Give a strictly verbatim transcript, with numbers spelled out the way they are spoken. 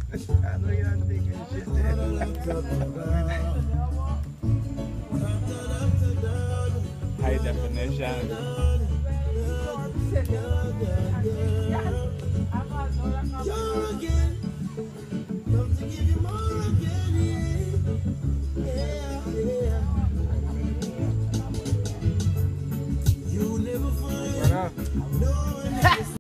I know you're not thinking shit there. High definition. What up?